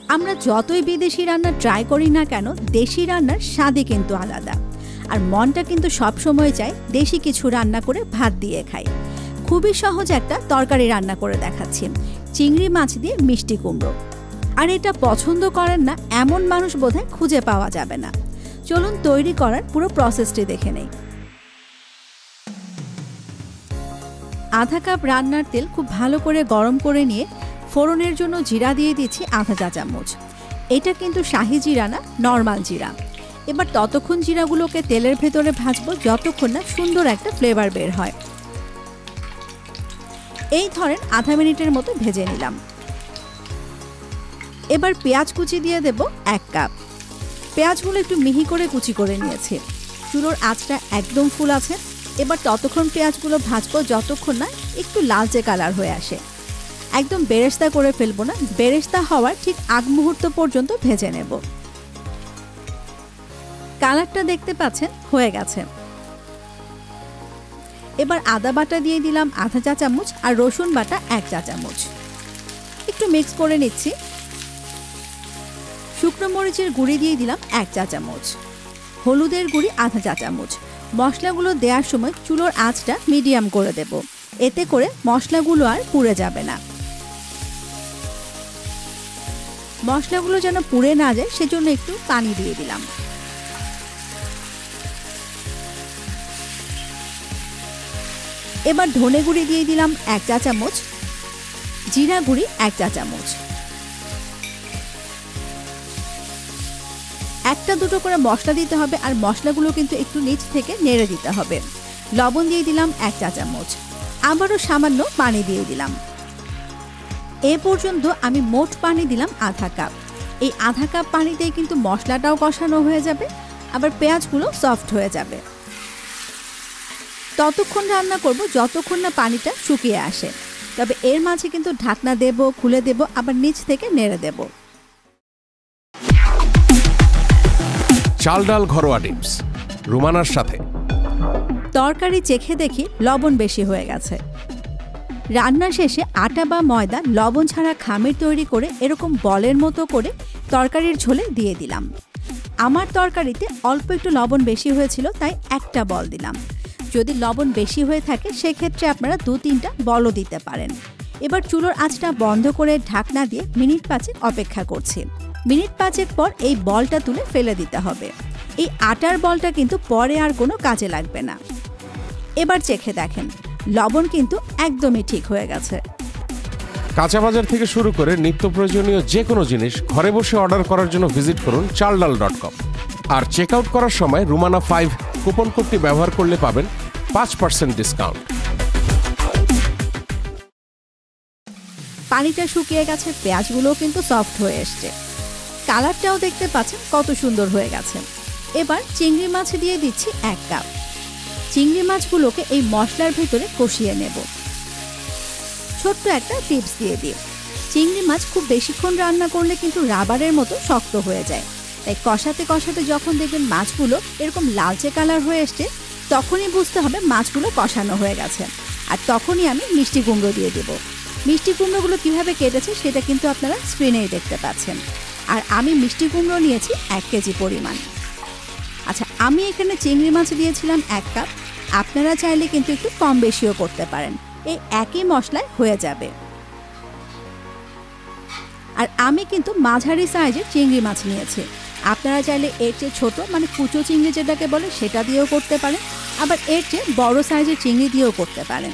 আমরা যতই বিদেশি রান্না ট্রাই করি না কেন, দেশি রান্নার স্বাদই কিন্তু আলাদা। আর মনটা কিন্তু সবসময় চায় দেশি কিছু রান্না করে ভাত দিয়ে খাই। খুবই সহজ একটা তরকারি রান্না করে দেখাচ্ছি, চিংড়ি মাছ দিয়ে মিষ্টি কুমড়ো। আর এটা পছন্দ করেন না এমন মানুষ বোধহয় খুঁজে পাওয়া যাবে না। চলুন তৈরি করার পুরো প্রসেসটি দেখে নেই। আধা কাপ রান্নার তেল খুব ভালো করে গরম করে নিয়ে ফোড়নের জন্য জিরা দিয়ে দিচ্ছি আধা চা চামচ। এটা কিন্তু শাহি জিরা না, নর্মাল জিরা। এবার ততক্ষণ জিরাগুলোকে তেলের ভেতরে ভাজবো যতক্ষণ না সুন্দর একটা ফ্লেভার বের হয়। এই ধরেন আধা মিনিটের মতো ভেজে নিলাম। এবার পেঁয়াজ কুচি দিয়ে দেব 1 কাপ। পেঁয়াজগুলো একটু মিহি করে কুচি করে নিয়েছি। চুলোর আঁচটা একদম ফুল আছে। এবার ততক্ষণ পেঁয়াজগুলো ভাজবো যতক্ষণ না একটু লালচে কালার হয়ে আসে। একদম বেরেস্তা করে ফেলবো না, বেরেস্তা হওয়ার ঠিক আগ মুহূর্ত পর্যন্ত ভেজে নেব। কালারটা দেখতে পাচ্ছেন হয়ে গেছে। এবার আদা বাটা দিয়ে দিলাম আধা চা চামচ আর রসুন বাটা 1 চা চামচ। একটু মিক্স করে নিচ্ছি। শুকনো মরিচের গুঁড়ি দিয়ে দিলাম 1 চা চামচ, হলুদের গুঁড়ি আধা চা চামচ। মশলাগুলো দেওয়ার সময় চুলোর আঁচটা মিডিয়াম করে দেব, এতে করে মশলাগুলো আর পুড়ে যাবে না। মশলাগুলো যেন পুড়ে না যায় সেজন্য একটু পানি দিয়ে দিলাম। এবার ধনে গুঁড়ি দিয়ে দিলাম 1 চা চামচ, জিরা গুঁড়ি 1 চা চামচ। একটা দুটো করে মশলা দিতে হবে আর মশলাগুলো কিন্তু একটু নিচ থেকে নেড়ে দিতে হবে। লবণ দিয়ে দিলাম 1 চা চামচ, আবারও সামান্য পানি দিয়ে দিলাম। এ পর্যন্ত আমি মোট পানি দিলাম আধা কাপ। এই আধা কাপ পানিতেই কিন্তু মশলাটাও কষানো হয়ে যাবে, আবার পেঁয়াজগুলো সফট হয়ে যাবে। ততক্ষণ রান্না করব যতক্ষণ না পানিটা শুকিয়ে আসে। তবে এর মাঝে কিন্তু ঢাকনা দেব, খুলে দেব, আবার নিচ থেকে নেড়ে দেব। চাল ডাল ঘরোয়া টিপস রুমানার সাথে। তরকারি চেখে দেখি লবণ বেশি হয়ে গেছে। রান্না শেষে আটা বা ময়দা লবণ ছাড়া খামির তৈরি করে এরকম বলের মতো করে তরকারির ঝোলে দিয়ে দিলাম। আমার তরকারিতে অল্প একটু লবণ বেশি হয়েছিল, তাই একটা বল দিলাম। যদি লবণ বেশি হয়ে থাকে সেক্ষেত্রে আপনারা 2-3টা বলও দিতে পারেন। এবার চুলোর আঁচটা বন্ধ করে ঢাকনা দিয়ে মিনিট 5 অপেক্ষা করছি। মিনিট 5 পর এই বলটা তুলে ফেলে দিতে হবে। এই আটার বলটা কিন্তু পরে আর কোনো কাজে লাগবে না। এবার চেখে দেখেন, লবণ কিন্তু একদমই ঠিক হয়ে গেছে। কাঁচা বাজার থেকে শুরু করে নিত্য প্রয়োজনীয় যে কোনো জিনিস ঘরে বসে অর্ডার করার জন্য ভিজিট করুন চালডাল.com। আর চেক আউট করার সময় রুমানা 5 কুপন কোডটি ব্যবহার করলে পাবেন 5% ডিসকাউন্ট। পানিটা শুকিয়ে গেছে, পেঁয়াজগুলোও কিন্তু সফট হয়ে এসছে। কালারটাও দেখতে পাচ্ছেন কত সুন্দর হয়ে গেছে। এবার চিংড়ি মাছ দিয়ে দিচ্ছি 1 কাপ। চিংড়ি মাছগুলোকে এই মশলার ভেতরে কষিয়ে নেব। ছোট্ট একটা টিপস দিয়ে দিই, চিংড়ি মাছ খুব বেশিক্ষণ রান্না করলে কিন্তু রাবারের মতো শক্ত হয়ে যায়। তাই কষাতে কষাতে যখন দেখবেন মাছগুলো এরকম লালচে কালার হয়ে এসছে, তখনই বুঝতে হবে মাছগুলো কষানো হয়ে গেছে। আর তখনই আমি মিষ্টি কুমড়ো দিয়ে দেব। মিষ্টি কুমড়োগুলো কীভাবে কেটেছে সেটা কিন্তু আপনারা স্ক্রিনেই দেখতে পাচ্ছেন। আর আমি মিষ্টি কুমড়ো নিয়েছি 1 কেজি পরিমাণ। আচ্ছা, আমি এখানে চিংড়ি মাছ দিয়েছিলাম 1 কাপ। আপনারা চাইলে কিন্তু একটু কম বেশিও করতে পারেন, এই একই মশলায় হয়ে যাবে। আর আমি কিন্তু মাঝারি সাইজের চিংড়ি মাছ নিয়েছি। আপনারা চাইলে এর চেয়ে ছোট মানে কুচো চিংড়ি যেটাকে বলে সেটা দিয়েও করতে পারেন, আবার এর চেয়ে বড় সাইজের চিংড়ি দিয়েও করতে পারেন।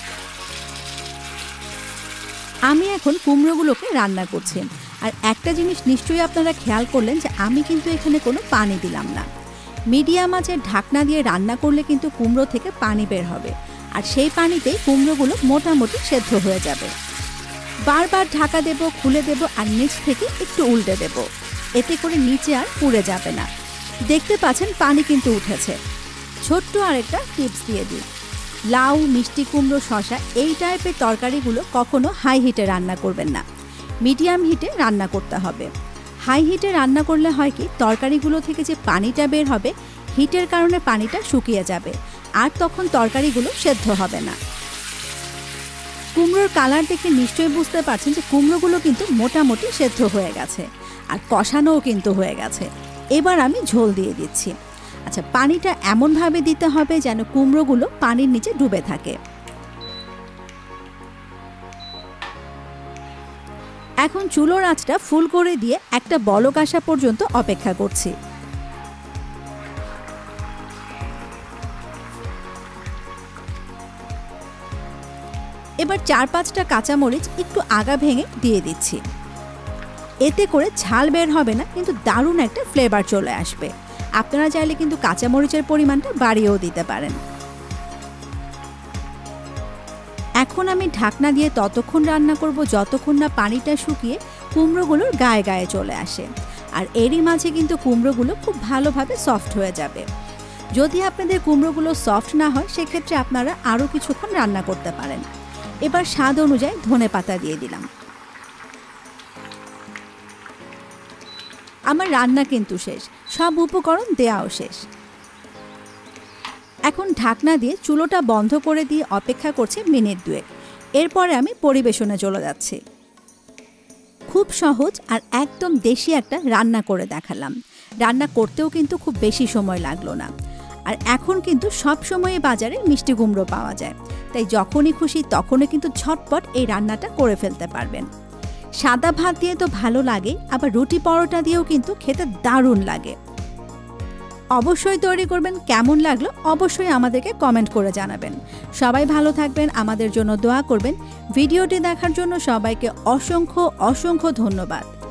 আমি এখন কুমড়োগুলোকে রান্না করছি। আর একটা জিনিস নিশ্চয়ই আপনারা খেয়াল করলেন যে আমি কিন্তু এখানে কোনো পানি দিলাম না। মিডিয়াম আঁচে ঢাকনা দিয়ে রান্না করলে কিন্তু কুমড়ো থেকে পানি বের হবে, আর সেই পানিতেই কুমড়োগুলো মোটামুটি সেদ্ধ হয়ে যাবে। বারবার ঢাকা দেব, খুলে দেব, আর নিচ থেকে একটু উল্টে দেব, এতে করে নিচে আর পুড়ে যাবে না। দেখতে পাচ্ছেন পানি কিন্তু উঠেছে। ছোট্ট আরেকটা টিপস দিয়ে দিই, লাউ, মিষ্টি কুমড়ো, শসা এই টাইপের তরকারিগুলো কখনো হাই হিটে রান্না করবেন না, মিডিয়াম হিটে রান্না করতে হবে। হাই হিটে রান্না করলে হয় কি, তরকারিগুলো থেকে যে পানিটা বের হবে হিটের কারণে পানিটা শুকিয়ে যাবে, আর তখন তরকারিগুলো সেদ্ধ হবে না। কুমড়োর কালার দেখে নিশ্চয়ই বুঝতে পারছেন যে কুমড়োগুলো কিন্তু মোটামুটি সেদ্ধ হয়ে গেছে। আর কষানোও কিন্তু হয়ে গেছে। এবার আমি ঝোল দিয়ে দিচ্ছি। আচ্ছা, পানিটা এমনভাবে দিতে হবে যেন কুমড়োগুলো পানির নিচে ডুবে থাকে। এখন চুলোর আঁচটা ফুল করে দিয়ে একটা বলক আসা পর্যন্ত অপেক্ষা করছি। এবার 4-5টা কাঁচামরিচ একটু আগা ভেঙে দিয়ে দিচ্ছি। এতে করে ঝাল বের হবে না, কিন্তু দারুণ একটা ফ্লেভার চলে আসবে। আপনারা চাইলে কিন্তু কাঁচামরিচের পরিমাণটা বাড়িয়েও দিতে পারেন। এখন আমি ঢাকনা দিয়ে ততক্ষণ রান্না করব যতক্ষণ না পানিটা শুকিয়ে কুমড়োগুলোর গায়ে গায়ে চলে আসে। আর এরই মাঝে কিন্তু কুমড়োগুলো খুব ভালোভাবে সফট হয়ে যাবে। যদি আপনাদের কুমড়োগুলো সফট না হয় সেক্ষেত্রে আপনারা আরও কিছুক্ষণ রান্না করতে পারেন। এবার স্বাদ অনুযায়ী ধনেপাতা দিয়ে দিলাম। আমার রান্না কিন্তু শেষ, সব উপকরণ দেওয়াও শেষ। এখন ঢাকনা দিয়ে চুলোটা বন্ধ করে দিয়ে অপেক্ষা করছি মিনিট 2। এরপরে আমি পরিবেশনে চলে যাচ্ছি। খুব সহজ আর একদম দেশি একটা রান্না করে দেখালাম। রান্না করতেও কিন্তু খুব বেশি সময় লাগলো না। আর এখন কিন্তু সব সময় বাজারে মিষ্টি কুমড়ো পাওয়া যায়, তাই যখনই খুশি তখনই কিন্তু ঝটপট এই রান্নাটা করে ফেলতে পারবেন। সাদা ভাত দিয়ে তো ভালো লাগে, আবার রুটি পরোটা দিয়েও কিন্তু খেতে দারুণ লাগে। অবশ্যই তৈরি করবেন। কেমন লাগলো অবশ্যই আমাদেরকে কমেন্ট করে জানাবেন। সবাই ভালো থাকবেন, আমাদের জন্য দোয়া করবেন। ভিডিওটি দেখার জন্য সবাইকে অসংখ্য অসংখ্য ধন্যবাদ।